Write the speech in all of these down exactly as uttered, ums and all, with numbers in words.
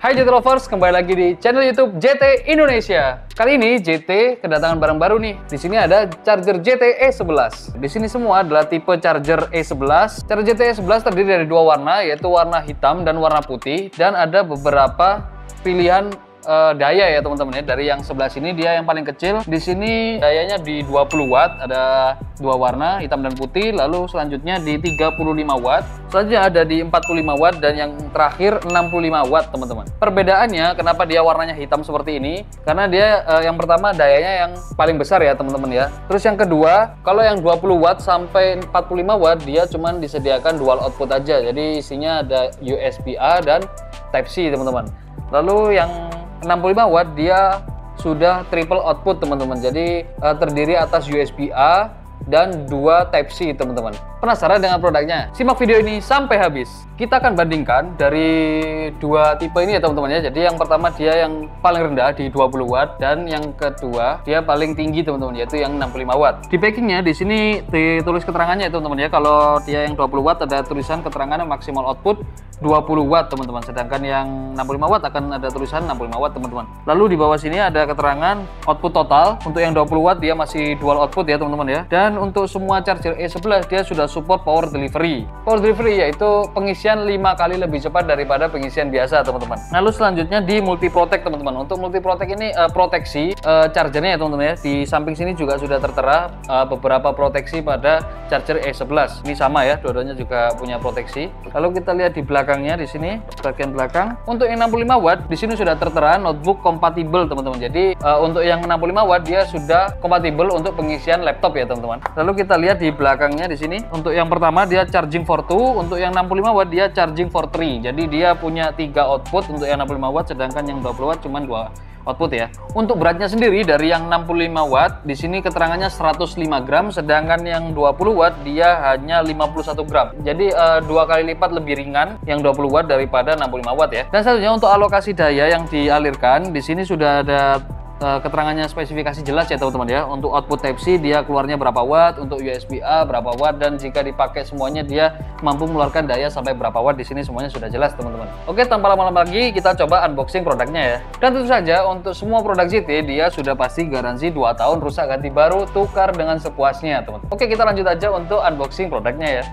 Hai J T Lovers, kembali lagi di channel YouTube J T Indonesia. Kali ini J T kedatangan barang baru nih. Di sini ada charger J T E sebelas. Di sini semua adalah tipe charger E sebelas. Charger J T E sebelas terdiri dari dua warna, yaitu warna hitam dan warna putih, dan ada beberapa pilihan Uh, daya ya teman-teman ya. Dari yang sebelah sini dia yang paling kecil. Di sini dayanya di dua puluh watt, ada dua warna hitam dan putih. Lalu selanjutnya di tiga puluh lima watt, selanjutnya ada di empat puluh lima watt, dan yang terakhir enam puluh lima watt teman-teman. Perbedaannya kenapa dia warnanya hitam seperti ini, karena dia uh, yang pertama dayanya yang paling besar ya teman-teman ya. Terus yang kedua, kalau yang dua puluh watt sampai empat puluh lima watt dia cuman disediakan dual output aja. Jadi isinya ada U S B A dan Type C teman-teman. Lalu yang enam puluh lima watt dia sudah triple output teman-teman. Jadi uh, terdiri atas U S B A dan dua Type C teman-teman. Penasaran dengan produknya? Simak video ini sampai habis. Kita akan bandingkan dari dua tipe ini ya teman-teman ya. Jadi yang pertama dia yang paling rendah di dua puluh watt, dan yang kedua dia paling tinggi teman-teman, yaitu yang enam puluh lima watt. Di packingnya di sini ditulis keterangannya ya teman-teman ya. Kalau dia yang dua puluh watt ada tulisan keterangannya maksimal output dua puluh watt teman-teman, sedangkan yang enam puluh lima watt akan ada tulisan enam puluh lima watt teman-teman. Lalu di bawah sini ada keterangan output total. Untuk yang dua puluh watt dia masih dual output ya teman-teman ya. Dan untuk semua charger E sebelas dia sudah support power delivery. Power delivery yaitu pengisian lima kali lebih cepat daripada pengisian biasa teman-teman. Lalu selanjutnya di multi protect teman-teman. Untuk multi protect ini uh, proteksi uh, chargernya ya teman-teman ya. Di samping sini juga sudah tertera uh, beberapa proteksi pada charger E sebelas. Ini sama ya, dua-duanya juga punya proteksi. Lalu kita lihat di belakangnya di sini bagian belakang. Untuk yang enam puluh lima watt di sini sudah tertera notebook compatible teman-teman. Jadi uh, untuk yang enam puluh lima watt dia sudah kompatibel untuk pengisian laptop ya teman-teman. Lalu kita lihat di belakangnya di sini. Untuk yang pertama dia charging for two, untuk yang enam puluh lima watt dia charging for three. Jadi dia punya tiga output untuk yang enam puluh lima watt, sedangkan yang dua puluh watt cuma dua output ya. Untuk beratnya sendiri dari yang enam puluh lima watt di sini keterangannya seratus lima gram, sedangkan yang dua puluh watt dia hanya lima puluh satu gram. Jadi uh, dua kali lipat lebih ringan yang dua puluh watt daripada enam puluh lima watt ya. Dan selanjutnya untuk alokasi daya yang dialirkan di sini sudah ada keterangannya spesifikasi jelas ya teman-teman ya. Untuk output Type C dia keluarnya berapa watt, untuk U S B A berapa watt, dan jika dipakai semuanya dia mampu mengeluarkan daya sampai berapa watt. Di sini semuanya sudah jelas teman-teman. Oke, tanpa lama-lama lagi kita coba unboxing produknya ya. Dan tentu saja untuk semua produk J T dia sudah pasti garansi dua tahun rusak ganti baru, tukar dengan sepuasnya teman-teman. Oke, kita lanjut aja untuk unboxing produknya ya.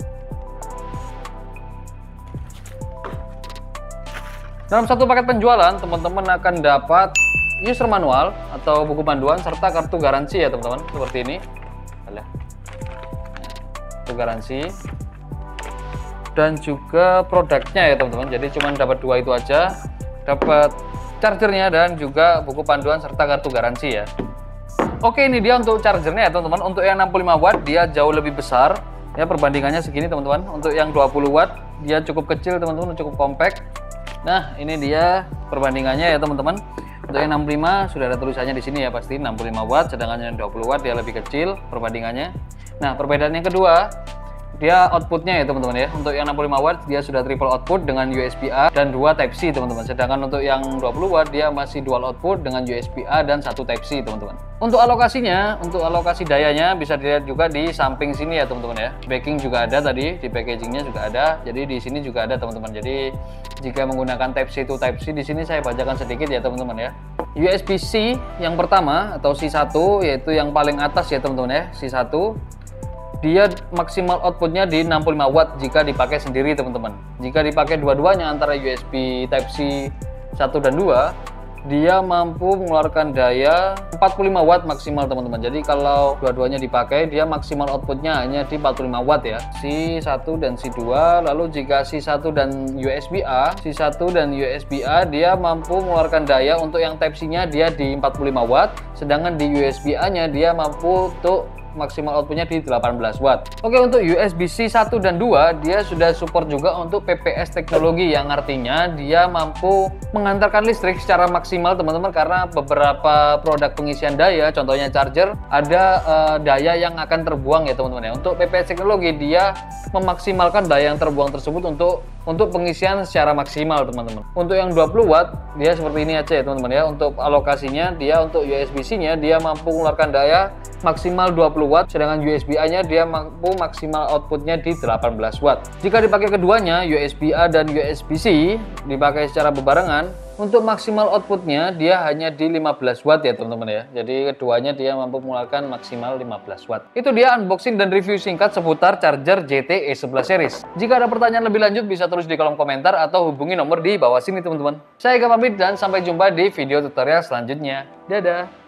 Dalam satu paket penjualan teman-teman akan dapat user manual atau buku panduan serta kartu garansi ya teman-teman, seperti ini. Kartu garansi dan juga produknya ya teman-teman. Jadi cuma dapat dua itu aja, dapat chargernya dan juga buku panduan serta kartu garansi ya. Oke, ini dia untuk chargernya ya teman-teman. Untuk yang enam puluh lima watt dia jauh lebih besar ya, perbandingannya segini teman-teman. Untuk yang dua puluh watt dia cukup kecil teman-teman, cukup compact. Nah, ini dia perbandingannya ya teman-teman. Untuk yang enam puluh lima sudah ada tulisannya di sini ya, pasti enam puluh lima watt, sedangkan yang dua puluh watt dia lebih kecil perbandingannya. Nah, perbedaan yang kedua dia outputnya ya teman-teman ya. Untuk yang enam puluh lima watt dia sudah triple output dengan U S B A dan dua Type C teman-teman. Sedangkan untuk yang dua puluh watt dia masih dual output dengan U S B A dan satu Type C teman-teman. Untuk alokasinya, untuk alokasi dayanya bisa dilihat juga di samping sini ya teman-teman ya. Backing juga ada tadi, di packagingnya juga ada. Jadi di sini juga ada teman-teman. Jadi jika menggunakan Type C to Type C di sini saya bacakan sedikit ya teman-teman ya. U S B C yang pertama atau C satu yaitu yang paling atas ya teman-teman ya, C satu. Dia maksimal outputnya di enam puluh lima watt jika dipakai sendiri teman-teman. Jika dipakai dua-duanya antara U S B Type C satu dan dua, dia mampu mengeluarkan daya empat puluh lima watt maksimal teman-teman. Jadi kalau dua-duanya dipakai dia maksimal outputnya hanya di empat puluh lima watt ya, C satu dan C dua. Lalu jika C satu dan U S B A, C satu dan U S B A dia mampu mengeluarkan daya untuk yang Type C nya dia di empat puluh lima watt, sedangkan di U S B A nya dia mampu untuk maksimal outputnya di delapan belas watt. Oke, untuk U S B C satu dan dua dia sudah support juga untuk P P S teknologi, yang artinya dia mampu mengantarkan listrik secara maksimal teman-teman, karena beberapa produk pengisian daya contohnya charger ada uh, daya yang akan terbuang ya teman-teman ya. Untuk P P S teknologi dia memaksimalkan daya yang terbuang tersebut untuk untuk pengisian secara maksimal teman-teman. Untuk yang dua puluh watt dia seperti ini aja ya teman-teman ya. Untuk alokasinya dia untuk U S B C nya dia mampu mengeluarkan daya maksimal dua puluh puluh watt, sedangkan U S B A-nya dia mampu maksimal outputnya di delapan belas watt. Jika dipakai keduanya, U S B A dan U S B C, dipakai secara berbarengan, untuk maksimal outputnya dia hanya di lima belas watt ya teman-teman ya. Jadi keduanya dia mampu mengeluarkan maksimal lima belas watt. Itu dia unboxing dan review singkat seputar charger J T E sebelas series. Jika ada pertanyaan lebih lanjut bisa tulis di kolom komentar atau hubungi nomor di bawah sini teman-teman. Saya Ega pamit dan sampai jumpa di video tutorial selanjutnya. Dadah!